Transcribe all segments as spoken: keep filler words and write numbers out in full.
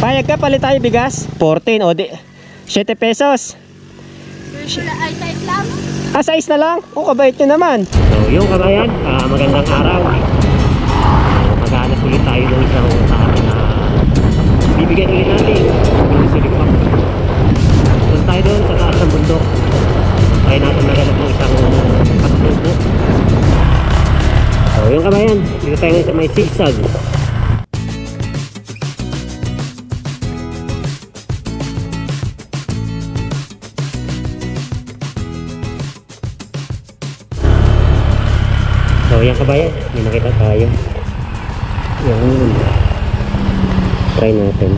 Payag ka, palit tayo bigas. fourteen, o di, seven pesos. Ay, type lang. Ah, size na lang? O, kabait nyo naman. So, yung kabayan, uh, magandang araw. Uh, Maghanap ulit tayo ng isang usahan na bibigyan ulit natin yung silipang. Doon tayo doon sa taas ng bundok. Kaya natin maghanap ng isang pagtubo. So, yung kabayan, dito tayo sa may sigsag. So yan kabayan, may nakita tayo. Yan. Try natin.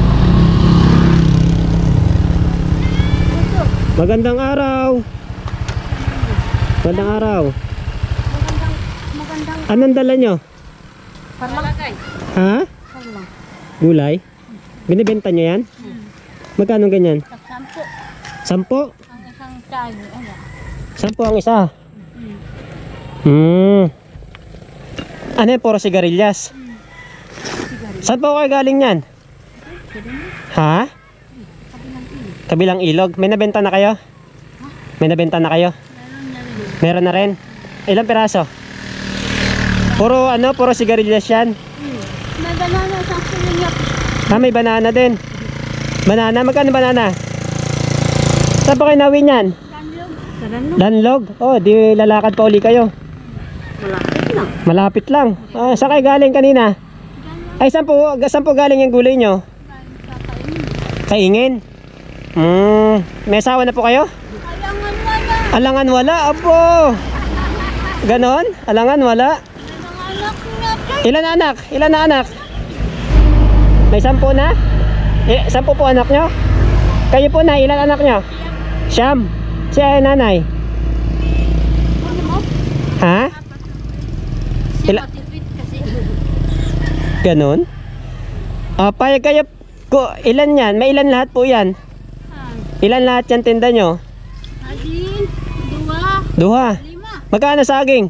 Magandang araw. Magandang araw. Magandang, magandang. Anong dala nyo? Parlakay. Ha? Parlang. Gulay? Binibenta nyo yan? Hmm. Magkano ganyan? Sampo. Sampo? Ang isang tayo. Ano? Sampo ang isa? Hmm. Hmm. Ano yan? Puro sigarilyas? Hmm. Sigarilyo. Saan po kayo galing yan? Ha? Kabilang ilog. Kabilang ilog. May nabenta na kayo? May nabenta na kayo? Meron na rin. Meron na rin? Ilang piraso? Puro ano? Puro sigarilyas yan? Hmm. May banana sa kulinyap. Ah, may banana din. Banana? Magkano banana? Saan po kayo nawin yan? Danlog. Sa danlog? Danlog? Oh, di lalakad pa uli kayo. Malapit lang. Malapit lang. Ah, saan kayo galing kanina? Ay, saan po, saan po galing yung gulay nyo? Kaingin. Hmm, may asawa na po kayo? Alangan wala. Alangan wala, apo. Ganon? Alangan wala. Ang anak niya. Ilan na anak? Ilan na anak? May sampu na? Eh, sampu po anak nyo? Kayo po na, ilan anak nyo? Siyam. Siya ay nanay. Ano mo? Ha? Si Ila- Matipit kasi. Ganon? Ah, payag kayo. Ko, ilan yan? May ilan lahat po yan? Ilan lahat yan tinda nyo? Alin, dua, Duha. lima. Magkano saging?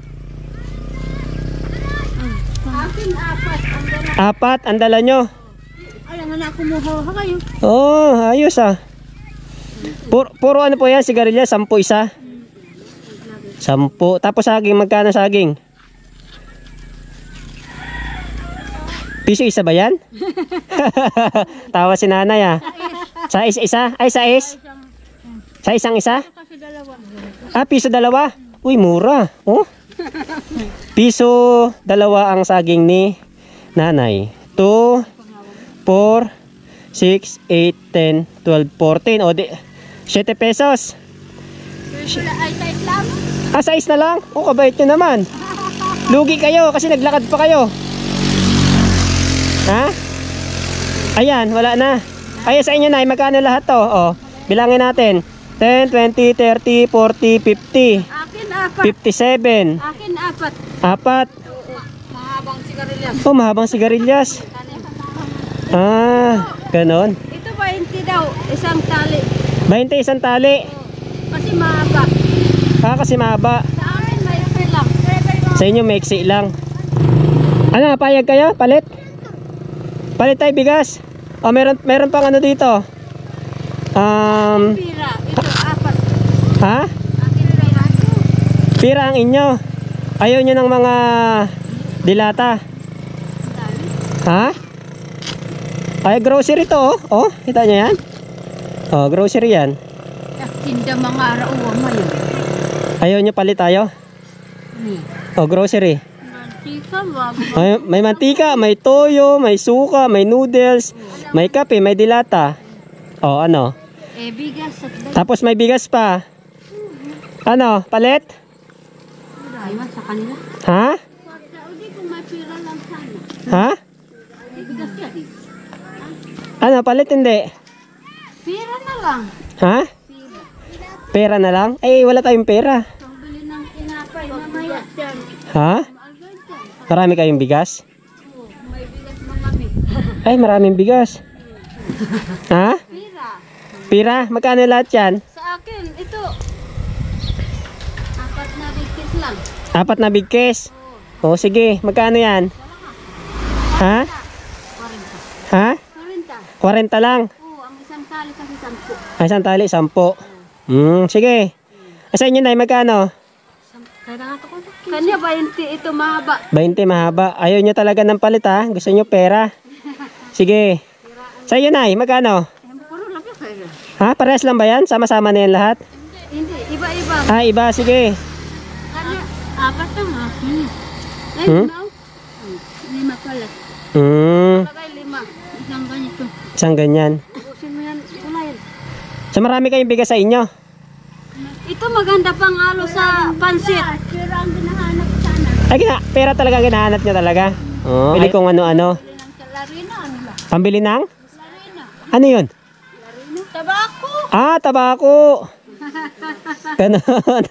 Akin apat. Ang dala. Apat, ang dala nyo. Alam mo na kumuha kayo. Oh, ayos ah. Puro, puro ano po yan, sigarilya, sampu isa. Sampu. Tapos saging, magkano saging? Piso isa ba yan? Tawa si nanay ah. Sa is isa? Ay, sa is? Sa isang isa? Kasi dalawa. Ah, piso dalawa? Uy, mura. Oh. Piso dalawa ang saging ni nanay. two, four, six, eight, ten, twelve, fourteen. O di, seven pesos. Wala ay type lang. Ah, size na lang? O, kabait nyo naman. Lugi kayo kasi naglakad pa kayo. Ha? Ayan, wala na. Ayan sa inyo na, magkano lahat to? O, bilangin natin. ten, twenty, thirty, forty, fifty. Akin apat. fifty-seven. Akin apat. Apat. Mahabang sigarilyas. Oh, mahabang sigarilyas. Ah, ganon. Ito twenty daw. Isang tali. twenty isang tali. Kasi mahaba. Ah, kasi mahaba. Sa amin may isa lang. Sa inyo maiksi lang. Ano, payag kayo? Palit? Palit tayo bigas. Oh, meron, meron pang ano dito. Um, Pira. Ito apat. ha? Akin pira. Pira ang inyo. Ayaw nyo ng mga dilata. Dali. Ha? Ay, grocery to oh. Oh, kita nyo yan? Oh, grocery yan. Tinda mga rauwa mayo. Ayaw nyo palit tayo? Ni. Oh, grocery. Mantika bago. May, may mantika, may toyo, may suka, may noodles, may kape, may dilata. Oh, ano? Eh bigas at dali. Tapos may bigas pa. Ano, palit? Ayun sa kanila. Ha? Saudi kung may pira lang sana. Ha? Eh bigas yan. Ano, palit hindi? Pira na lang. Ha? Pira. Pera na lang? Eh, wala tayong pera. Pambili ng tinapay mamaya. Ha? Marami kayong bigas? Oo, may bigas mamami. Ay, maraming bigas. Ha? Pira. Pira? Magkano lahat yan? Sa akin, ito. Apat na bigkis lang. Apat na bigkes. Oo. O, sige. Magkano yan? Ha? Kwarenta. Ha? Kwarenta. kwarenta lang. Oo, ang isang tali kasi sampu. Ay, isang tali, sampo. Hmm, sige. Sa inyo, Nay, magkano? Kanya twenty, ito mahaba. twenty, mahaba. Ayaw nyo talaga ng palit, ha? Gusto nyo pera. Sige. Sa inyo, Nay, magkano? Ha? Parehas lang ba yan? Sama-sama na yan lahat? Hindi, iba-iba. Ah, iba. Sige. Kanya, apat lang ha. Hmm. Ay, Hmm? lima. Lima pala. Hmm. Lagay lima. Isang ganito. Isang ganyan. Ubusin mo yan, kulayan. So, marami kayong bigas sa inyo? Ito maganda pang alo sa pansit. Pero ang ginahanap sana. Ay, gina pera talaga ang ginahanap nyo talaga? Oh, pili kong ano-ano. Pili ng larina, ano ba? Pambili ng? Larina. Ano yun? Larina. Tabako. Ah, tabako. Ganon.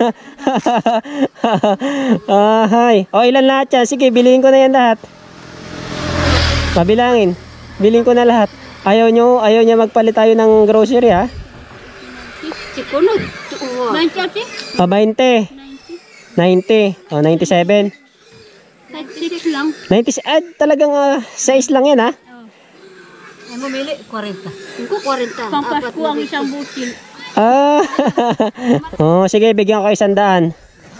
Ah, hay. O, ilan lahat yan? Sige, bilihin ko na yan lahat. Pabilangin. Bilhin ko na lahat. Ayaw nyo, ayaw nyo magpalit tayo ng grocery, ha? Sikunod. ninety ati? O, twenty. ninety. O, ninety-seven. ninety-six lang. ninety, ah, talagang uh, size lang yan, ha? Ay, bumili, forty. Ko forty. Pampasko ang isang butil. Ah. Oh, sige, bigyan ko kayo sandaan.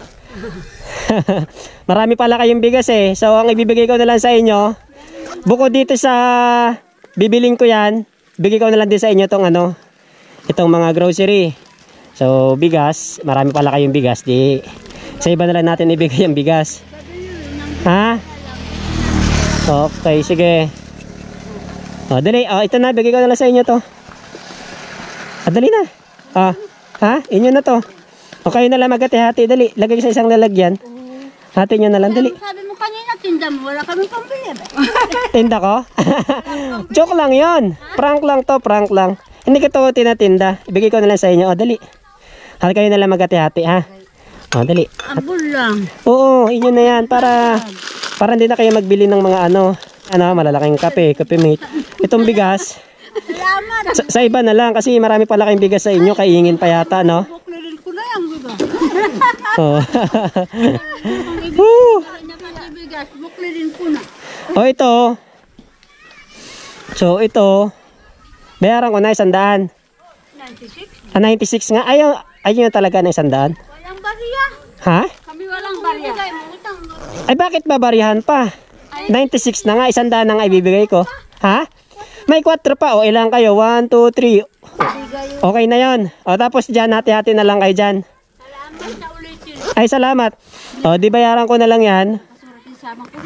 Marami pala kayong bigas eh. So, ang ibibigay ko na lang sa inyo, bukod dito sa bibiling ko yan, bigay ko na lang din sa inyo itong ano, itong mga grocery. So, bigas, marami pala kayong bigas. Di, sa iba na lang natin ibigay ang bigas. Ha? Okay, sige. O, dali. O, ito na, bigay ko na lang sa inyo to. Ah, dali na. Ah, ha? Inyo na to. O, kayo na lang magati-hati. Dali, lagay sa isang lalagyan. Hati nyo na lang, dali. Sabi mo kanina, tinda mo, wala kami pambili. Tinda ko? Joke lang yon. Prank lang to, prank lang. Hindi ko to tinatinda. Ibigay ko na lang sa inyo. O, dali. Hal kayo na lang magati-hati, ha? O, dali. Ambul lang. Oo, inyo na yan. Para, para hindi na kayo magbili ng mga ano, ano, malalaking kape, kape mate. Itong bigas, Salamat. sa, sa iba na lang. Kasi marami pala kayong bigas sa inyo. Kaingin pa yata, no? Buklirin ko na yan, diba? Oo. Woo! Bigas, buklirin ko na. O, ito. So, ito. Bayaran ko na isang daan. ninety-six? Ah, ninety-six nga. Ayaw, ayaw na talaga na isang daan. Walang barya. Ha? Kami walang barya. Ay, bakit babarihan pa? ninety-six na nga. Isang daan na nga ibibigay ko. Ha? May kwatro pa. O, ilang kayo? one, two, three. Okay na yon. O, tapos dyan, hati-hati na lang kayo dyan. Salamat sa ulitin. Ay, salamat. O, di bayaran ko na lang yan. Kasuratin sama ko.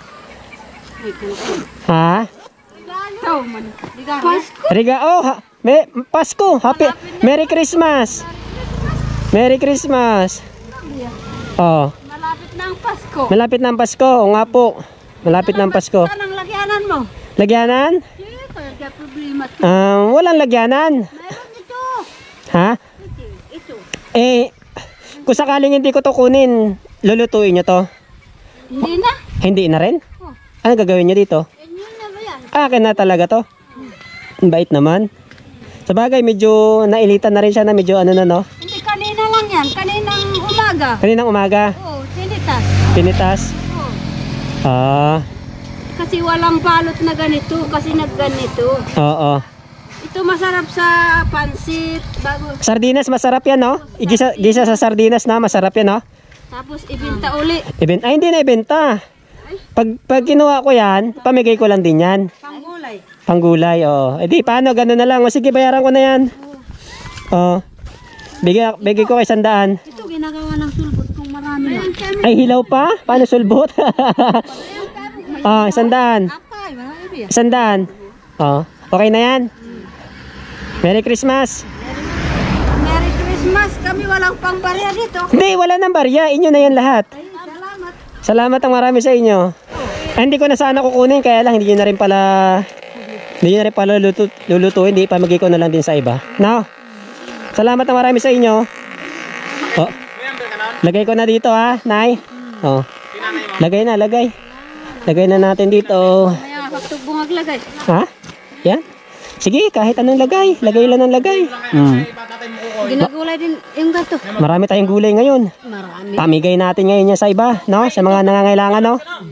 Ha? Ikaw man. Pasko. Riga, oh, ha, me, Pasko. Happy, Merry Christmas. Merry Christmas. Oh, Malapit na ang Pasko. malapit na ang Pasko. O nga po. Malapit na ang Pasko. Saan ang lagyanan mo? Lagyanan? Eh, kaya kaya problema. Um, walang lagyanan. Meron ito. Ha? Ito. Ito. Eh, kung sakaling hindi ko to kunin, lulutuin nyo to. Hindi na. Hindi na rin? Oh. Ano gagawin nyo dito? Ganyan na ba yan? Akin na talaga to. Ang bait naman. Sa bagay, medyo nailitan na rin siya na medyo ano na, no? Hindi, kanina lang yan. Kaninang umaga. Kaninang umaga, Oo, tinitas. pinitas. Oo. Ah, Kasi walang balot na ganito. Kasi nagganito. oo. Ito masarap sa pansit. Bago. Sardinas, masarap yan, no? Igisa gisa sa sardinas na, masarap yan, no? Tapos ibinta uli. Ibenta, ay, hindi na ibenta. Pag, pag kinuha ko yan, pamigay ko lang din yan. Panggulay. Panggulay, oo. Eh di, paano? Ganun na lang. O sige, bayaran ko na yan. Oo. Bigay, bigay ko kay sandaan. Ito ginagawa ng sulbot kung marami lang. Ay, hilaw pa? Paano sulbot? Ah, sandaan. Apay, marami ba yan? Sandaan. Oo. Okay na yan. Merry Christmas. Merry Christmas. Kami walang pangbarya dito. Hindi, wala nang barya. Inyo na yan lahat. Ay, salamat. Salamat ang marami sa inyo. Ay, hindi ko na sana kukunin, kaya lang hindi nyo na rin pala hindi nyo na rin pala lulutu, lulutuin, hindi pamigay ko na lang din sa iba. No? Salamat ang marami sa inyo. Oh. Lagay ko na dito, ha, Nay. Oh. Lagay na, lagay. Lagay na natin dito. Maya, faktog bungag lagay. Ha? Yan. Sige, kahit anong lagay. Lagay lang ng lagay. Hmm. Ginagulay din yung gato. Marami tayong gulay ngayon. Marami. Pamigay natin ngayon yan sa iba, no? Sa mga nangangailangan, no?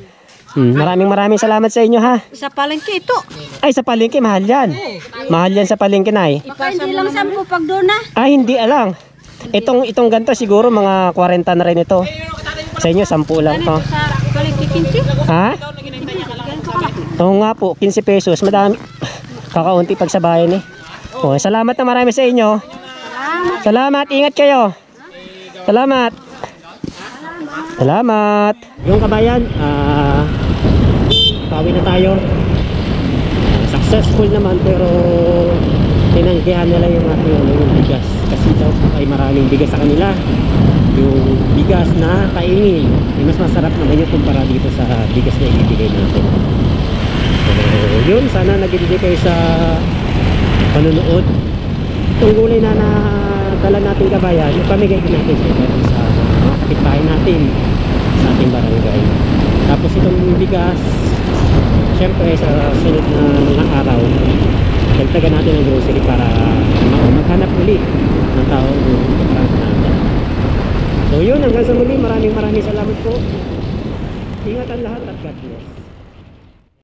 Hmm, maraming maraming salamat sa inyo ha. Sa palengke ito. Ay, sa palengke, mahal yan. Mahal yan sa palengke, Nay. Baka hindi lang sampu pag doon na. Ay, hindi alang. Itong, itong ganito siguro mga forty na rin ito. Sa inyo, sampu lang to. Sa palengke kinsi. Ha? Oo nga po, fifteen pesos. Madami. Kakaunti pag sa bayan eh. Oh, salamat na marami sa inyo. Salamat, ingat kayo. Salamat. Salamat. Yung kabayan, ah, pawi na tayo. Successful naman pero tinanggihan nila yung ating ano, yung bigas. Kasi daw ay maraming bigas sa kanila. Yung bigas na kaingin. Eh, mas masarap naman yung kumpara dito sa bigas na ibibigay natin. So, yun, sana nag-enjoy kayo sa panunood. Itong gulay na nadala natin kabayan, ipamigay din natin sa sa mga kapitbahay natin sa ating barangay. Tapos itong bigas, syempre sa sunod na mga araw, dagdagan natin ang grocery para maghanap ulit ng taong pagkakas natin. So yun, hanggang sa muli, maraming maraming salamat po. Ingat ang lahat at God bless.